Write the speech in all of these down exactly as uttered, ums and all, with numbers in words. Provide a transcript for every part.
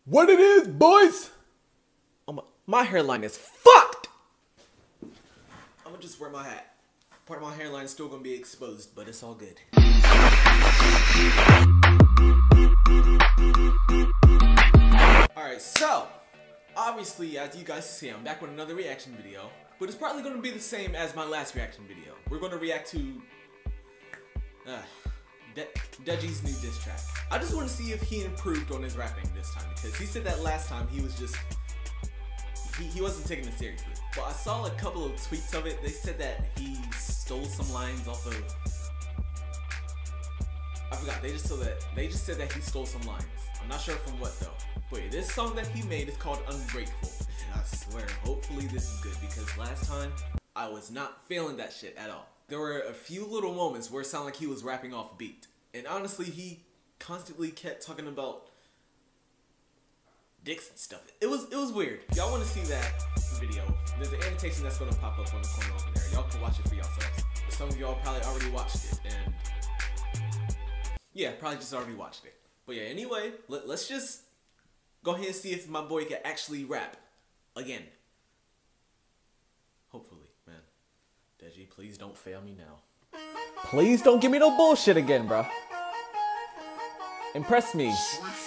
What it is, boys? Oh my, my hairline is fucked. I'm gonna just wear my hat. Part of my hairline is still gonna be exposed, but it's all good. Alright, so obviously, as you guys see, I'm back with another reaction video, but it's probably gonna be the same as my last reaction video. We're gonna react to uh, De Deji's new diss track. I just want to see if he improved on his rapping this time, because he said that last time he was just he, he wasn't taking it seriously. But I saw a couple of tweets of it. They said that he stole some lines off of I forgot. They just said that they just said that he stole some lines. I'm not sure from what though. But yeah, this song that he made is called Ungrateful. And I swear, hopefully this is good, because last time I was not feeling that shit at all. There were a few little moments where it sounded like he was rapping off beat. And honestly, he constantly kept talking about dicks and stuff. It was it was weird. If y'all want to see that video, there's an annotation that's going to pop up on the corner over there. Y'all can watch it for yourselves. Some of y'all probably already watched it, and yeah, probably just already watched it. But yeah, anyway, let, let's just go ahead and see if my boy can actually rap again. Hopefully, man. Deji, please don't fail me now. Please don't give me no bullshit again, bro. Impress me.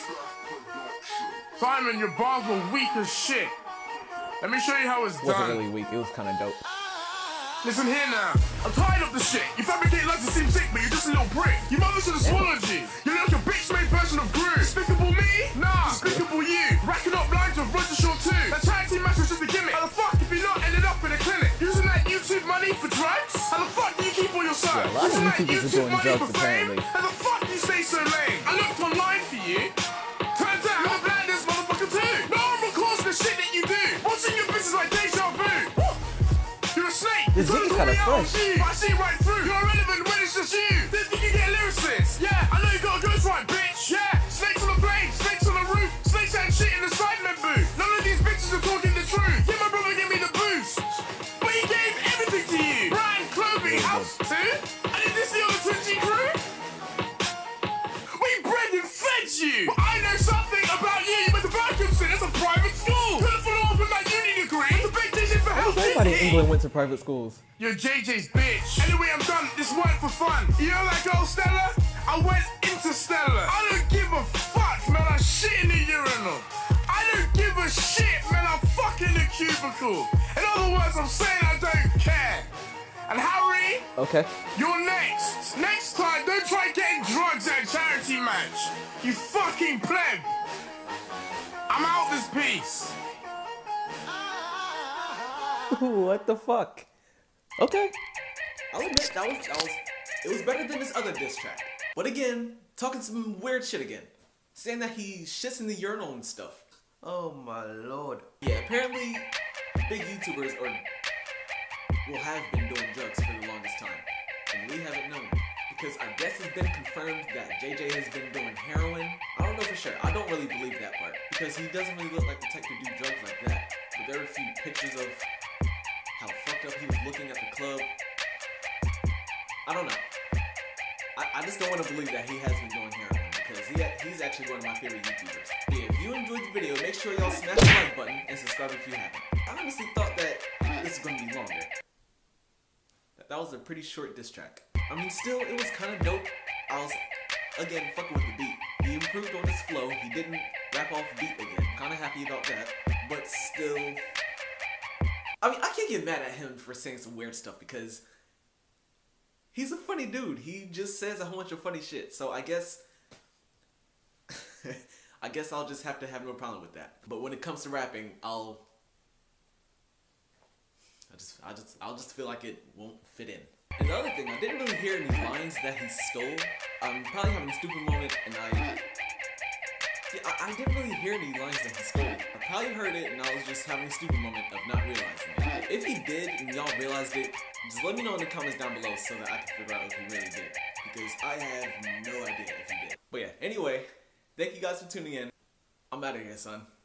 Simon, your bars were weak as shit. Let me show you how it's It done. wasn't really weak. It was kind of dope. Listen here now. I'm tired of the shit. You fabricate lies to seem sick, but you're just a little prick. Your mother should have swallowed you. You're like a bitch-made version of Gru. Despicable me? Nah. Despicable you. Racking up lines with Roger Shaw too. That charity match was just a gimmick. How the fuck if you not ended up in a clinic? Using that YouTube money for drugs? How the fuck do you keep all your sons? Yeah, a lot of Using that YouTubers are YouTube doing money drugs, for fame? apparently. How the fuck do you stay so lame? I looked online for you. Turns out you're blind this motherfucker too. No one records the shit that you do. Watching your business like deja vu. You're a snake. This You're is trying to kinda call me out fresh. on you. I see right through. You're irrelevant when it's just you. Didn't think you get a lyricist. Yeah, I know you got a ghostwrite, bitch. Yeah, snakes on the blade, snakes on the roof, snakes and shit in the Sidemen booth. None of these bitches are talking the truth. Yeah, my brother gave me the boost, but he gave everything to you. Brand, clothing, house too. And did this the other twenty crew? We bred and fed you. But I know something about you. You went to Berkhamsted. That's a private school. Couldn't follow up with that uni degree. It's a big decision for health. Everybody in England went to private schools. You're J J's bitch. Anyway, I'm done. This weren't for fun. You know that girl Stella? I went interstellar. I don't give a fuck, man. I shit in the urinal. I don't give a shit, man. I fuck in the cubicle. In other words, I'm saying I don't care. And Harry, Okay. you're next. Next time, don't try getting drugs at a charity match. You fucking pleb. I'm out this piece. What the fuck? Okay. I'll admit that was that was it was better than this other diss track. But again, talking some weird shit again. Saying that he shits in the urinal and stuff. Oh my lord. Yeah, apparently big YouTubers or will have been doing drugs for the longest time. And we haven't known. Because I guess it's been confirmed that J J has been doing heroin. I don't know for sure. I don't really believe that part. Because he doesn't really look like the type to do drugs like that. But there are a few pictures of how fucked up he was looking at the club. I don't know. I, I just don't want to believe that he has been doing heroin, because he ha he's actually one of my favorite YouTubers. Yeah, if you enjoyed the video, make sure y'all smash the like button and subscribe if you haven't. I honestly thought that this was going to be longer. That, that was a pretty short diss track. I mean, still, it was kind of dope. I was, again, fucking with the beat. He improved on his flow. He didn't rap off beat again. Kind of happy about that. But still, I mean, I can't get mad at him for saying some weird stuff, because he's a funny dude. He just says a whole bunch of funny shit. So I guess, I guess I'll just have to have no problem with that. But when it comes to rapping, I'll, I just, I just, I'll just feel like it won't fit in. And the other thing, I didn't really hear any lines that he stole. I'm probably having a stupid moment, and I. Yeah, I, I didn't really hear any lines that he stole. I probably heard it and I was just having a stupid moment of not realizing it. If he did and y'all realized it, just let me know in the comments down below so that I can figure out if he really did. Because I have no idea if he did. But yeah, anyway, thank you guys for tuning in. I'm out of here, son.